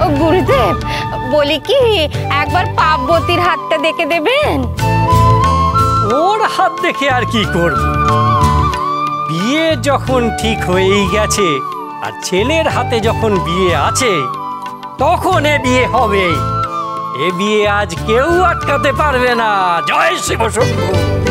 গুরুদেব বলি কি একবার পার্বতীর হাতটা দেখে দেবেন? ওর হাত দেখে আর কি করব? বিয়ে যখন ঠিক হয়েই গেছে আর ছেলের হাতে যখন বিয়ে আছে তখন এ বিয়ে হবে। এ বিয়ে আজ কেউ আটকাতে পারবে না। জয় শিব শম্ভু।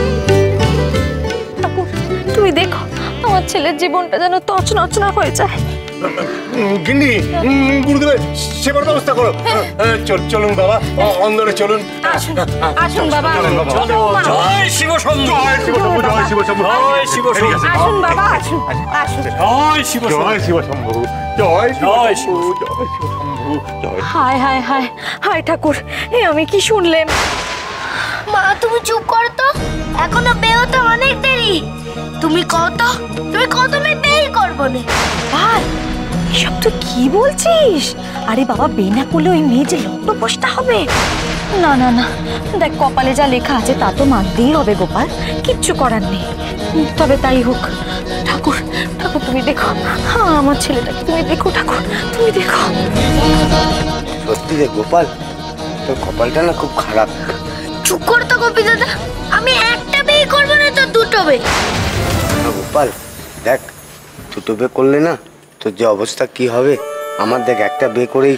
তুমি দেখো আমার ছেলের জীবনটা যেন তছনছ না হয়ে যায়। গিন্নি, গুরুদেবের সেবার ব্যবস্থা করো। চলুন বাবা, অন্দরে চলুন। আসুন বাবা। জয় শিব শম্ভু। জয় শিব শম্ভু, জয় শিব শম্ভু, জয় শিব শম্ভু। আসুন বাবা, আসুন আসুন। জয় শিব জয় শিব শম্ভু, জয় শিব শম্ভু, জয় শিব শম্ভু, জয়। হায় হায় হায় হায় ঠাকুর, এ আমি কি শুনলাম? মা তুমি চুপ করো তো, এখনো বিয়ে হতে অনেক দেরি। তুমি কত মেয়ে বিয়ে করবো না। আর এসব তুই কি বলছিস? আরে বাবা, বিয়ে না করলে ওই মেয়ে যে লগ্নভ্রষ্টা হবে। না না না, দেখ কপালে যা লেখা আছে তা তো মানতেই হবে গোপাল, কিচ্ছু করার নেই। তবে তাই হোক। ঠাকুর ঠাকুর তুমি দেখো, হ্যাঁ আমার ছেলেটাকে তুমি দেখো ঠাকুর, তুমি দেখো। সত্যি রে গোপাল, তোর কপালটা না খুব খারাপ। চুপ করো তো গোপী দাদা, আমি একটা বিয়ে করবো না তো দুটো বিয়ে। গোপাল দেখ, দুটো বিয়ে করলে না তোর যে অবস্থা কি হবে। আমার দেখ একটা বিয়ে করেই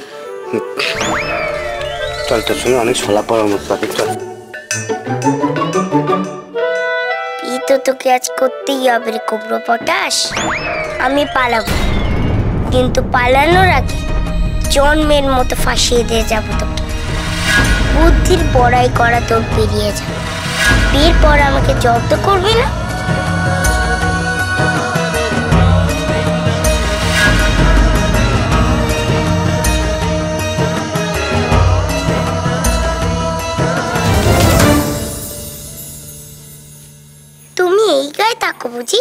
চল, তোর সঙ্গে অনেক শোলা পরামর্শ আছে, চল। বিয়ে তো তোকে আজ করতেই হবে রে কুমড়ো পটাশ। আমি পালাবো, কিন্তু পালানোর আগে জন্মের মতো ফাঁসিয়ে দিয়ে যাবো তোকে। বুদ্ধির বড়াই করা তোর বেরিয়ে যাবে। বিয়ের পর আমাকে জব্দ করবি না? তুমি এই গায়ে থাকো বুঝি?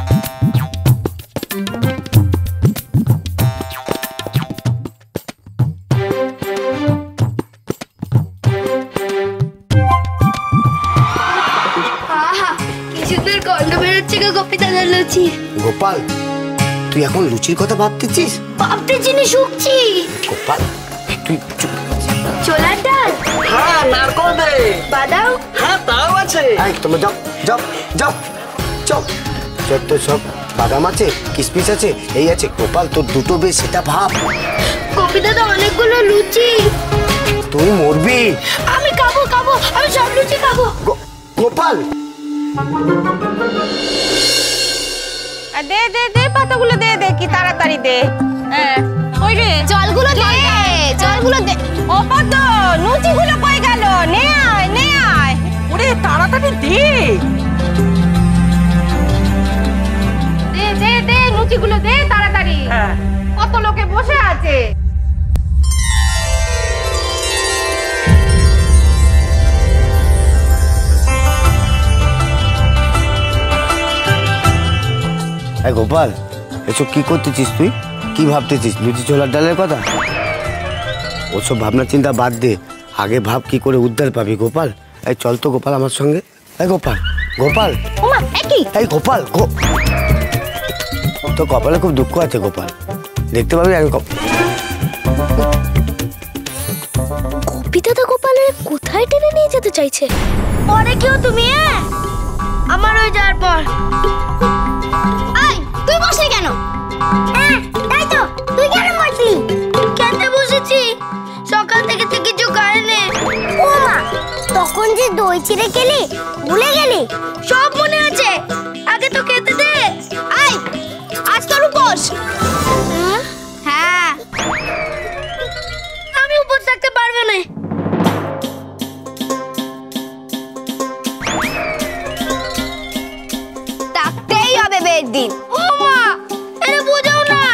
গোপাল তুই এখন লুচির কথা ভাবতেছিস? ভাবতেছি না, শুকছি। গোপাল তুই চুপ। ছোলার ডাল, হ্যাঁ নারকল দে, বাদাম, হ্যাঁ তাও আছে। এই তোমরা যাও যাও যাও চল। যত সব বাদাম আছে, কিশমিশ আছে, এই আছে। গোপাল তোর দুটো বিয়ে সেটা ভাব। গোপী দাদা অনেকগুলো লুচি। তুই মরবি। আমি খাবো, আমি সব লুচি খাবো। গোপাল দে দে দে, পাতাগুলো দে দে, কি তাড়াতাড়ি দে। হ্যাঁ ওই রে, জলগুলো দে, জলগুলো দে। ও পদ্ম, লুচিগুলো কই গেল? নে আয়, নে আয়। ওরে তাড়াতাড়ি দে। দে দে দে, লুচিগুলো দে তাড়াতাড়ি। কত লোকে বসে আছে। এই গোপাল, এসব কি করতেছিস তুই? কি ভাবতেছিস? লুচি ছোলার ডালের কথা? ওসব ভাবনা চিন্তা বাদ দে, আগে ভাব কি করে উদ্ধার পাবি। গোপাল এই চল তো গোপাল আমার সঙ্গে। এই গোপাল, গোপাল, ওমা একই। এই গোপাল, তোর কপালে খুব দুঃখ আছে গোপাল, দেখতে পাবি। আমি গোপী দাদা গোপালের কোথায় টেনে নিয়ে যেতে চাইছে? পরে কেউ তুমি আমার হয়ে যাওয়ার পর। তুই বসলি কেন? তাই তো, তুই কেন বসলি? খেতে বসেছি, সকাল থেকে কিছু খাইনি। ও মা, তখন যে দই চিড়ে খেলি, ভুলে গেলি? সব মনে আছে, আগে তো খেতে দে। আয়, আজ তোর উপোস। হ্যাঁ, আমি উপোস থাকতে পারবো না। থাকতেই হবে বের দিন। ও মা, এটা বোঝাও না।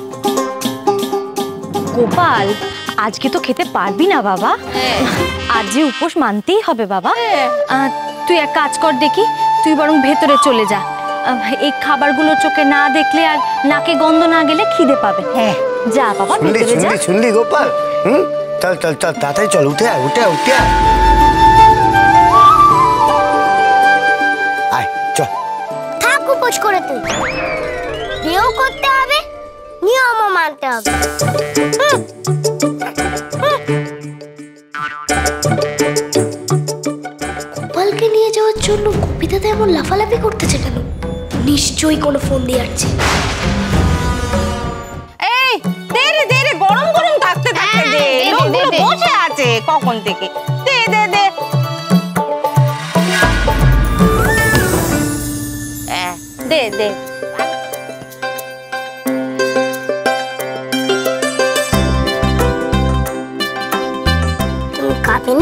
গোপাল, আজকে তো খেতে পারবি না বাবা। আজ যে উপোস মানতেই হবে বাবা। তুই এক কাজ কর দেখি, তুই বরং ভেতরে চলে যা। এই খাবারগুলো চোখে না দেখলে আর নাকে গন্ধ না গেলে খিদে পাবে। হ্যাঁ যা বাবা, ভেতরে যা। শুনলি গোপাল? চল চল চল, তাড়াতাড়ি চল, উঠে আয়, উঠে আয়, উঠে আয়। আয় চল। থাক উপোস করে, তুই বিয়েও করতে হবে, নিয়মও মানতে হবে। লাফালাফি করতেছে কেন? নিশ্চয়ই কোনো ফোন দিয়ে আসছে। এই দে রে গরম গরম থাকতে থাকতে দে, লোকগুলো বসে আছে কখন থেকে। দে দে দে দে দে। তুমি খাবেনি?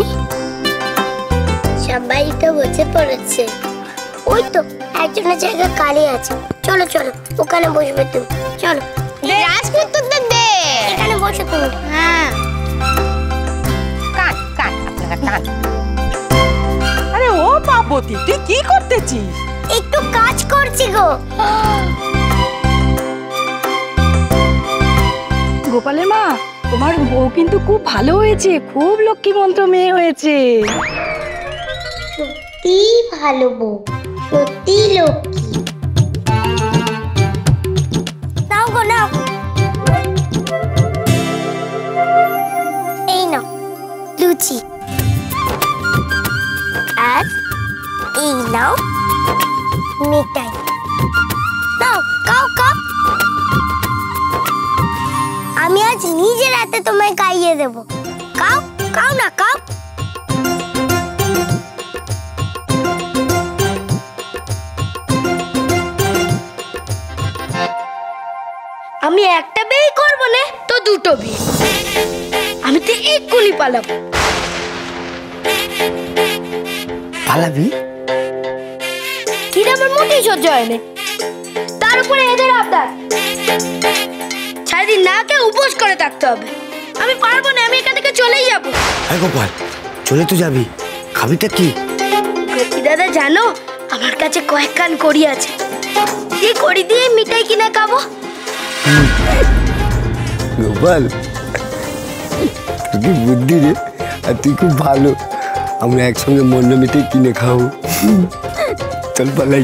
সবাই তো বসে পড়েছে। ওই তো একজনের জায়গা খালি আছে, চলো চলো ওখানে বসবে তুমি। চলো রাজপুত্রদের দে, এখানে বসো তুমি। হ্যাঁ কাট কাট আপনারা কাট। আরে ও পার্বতী, তুই কি করতেছিস? একটু কাজ করছি গো। গোপালের মা, তোমার বউ কিন্তু খুব ভালো হয়েছে, খুব লক্ষ্মীমন্ত মেয়ে হয়েছে। সত্যি ভালো বউ, সত্যি লক্ষ্মী। নাও গো নাও, এই নাও লুচি, আর এই নাও মিঠাই। নাও খাও খাও, আমি আজ নিজের হাতে তোমায় খাইয়ে দেবো। খাও খাও না খাও। আমি একটা বিয়ে করবো না তো দুটো বিয়ে, আমি তো এক্ষুনি পালাবো। পালাবি? কিনা আমার মোটেই সহ্য হয় না, তার উপরে এদের আবদার। সারাদিন না খেয়ে উপোস করে থাকতে হবে। আমি পারবো না, আমি এখান থেকে চলেই যাবো। হ্যাঁ গোপাল, চলে তো যাবি, খাবিটা কি? গতি দাদা জানো, আমার কাছে কয়েক কান কড়ি আছে, এই কড়ি দিয়ে মিঠাই কিনে খাবো। গোপাল তুই কি বুদ্ধি রে, আর তুই খুব ভালো। আমরা একসঙ্গে মন্ড মিঠাই কিনে খাবো। চল পালাই।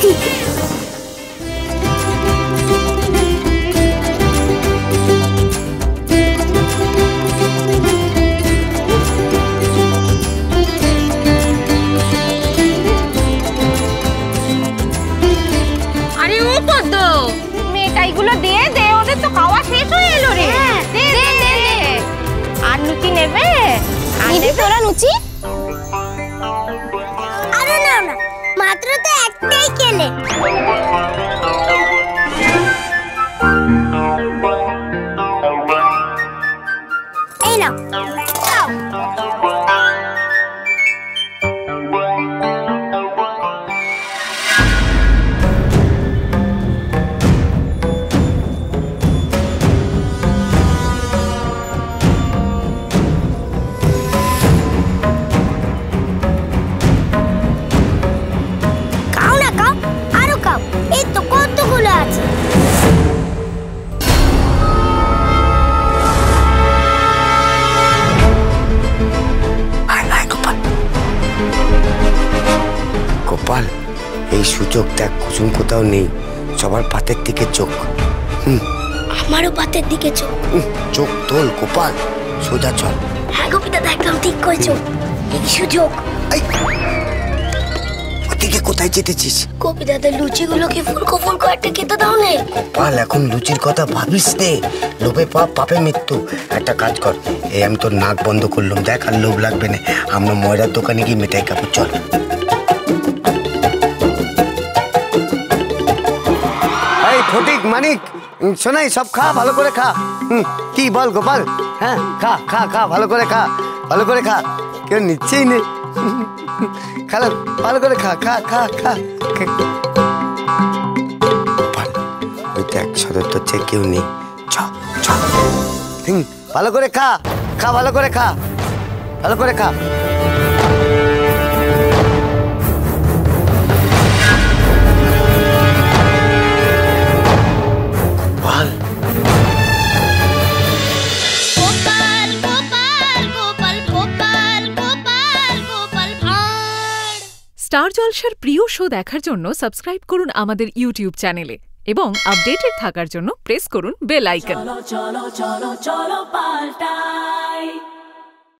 আরে ও পদ্ম, মিঠাইগুলো দিয়ে দে, ওদের তো খাওয়া শেষ হয়ে এলো রে। দে দে দে। আর লুচি নেবে? নিবি তোরা লুচি? আরে না না, মাত্র তো একটাই খেলে। এই নাও খাও। খাও না খাও, আরো খাও, এই তো কতগুলো আছে। গোপাল, এই সুযোগ দেখ, কুসুম কোথাও নেই, সবার পাতের দিকে চোখ। আমারও পাতের দিকে চোখ। চোখ তোল গোপাল, সোজা চল। হ্যাঁ গোপী দাদা, একদম ঠিক করেছো, এই সুযোগ। ওদিকে কোথায় যেতেছিস? গোপী দাদা লুচিগুলোকে ফুলকো ফুলকো একটা খেতে দাও না। গোপাল, এখন লুচির কথা ভাবিস নে, লোভে পাপ পাপে মৃত্যু। একটা কাজ কর, এই আমি তোর নাক বন্ধ করলাম, দেখ আর লোভ লাগবে না। আমরা ময়রার দোকানে গিয়ে মিঠাই খাবো, চল। এই ফটিক মানিক শোনাই, সব খা, ভালো করে খা। কি বল গোপাল? হ্যাঁ খা খা খা, ভালো করে খা, ভালো করে খা, কেউ নিচ্ছেই নেই। খালা ভালো করে খা খা খা খা। ওই দেখ, সদর তোর চেয়ে কেউ নেই, চ চ। ভালো করে খা খা, ভালো করে খা, ভালো করে খা। গোপাল, স্টার জলসার প্রিয় শো দেখার জন্য সাবস্ক্রাইব করুন আমাদের ইউটিউব চ্যানেলে এবং আপডেটেড থাকার জন্য প্রেস করুন বেল আইকন। চলো চলো চলো চলো পাল্টাই।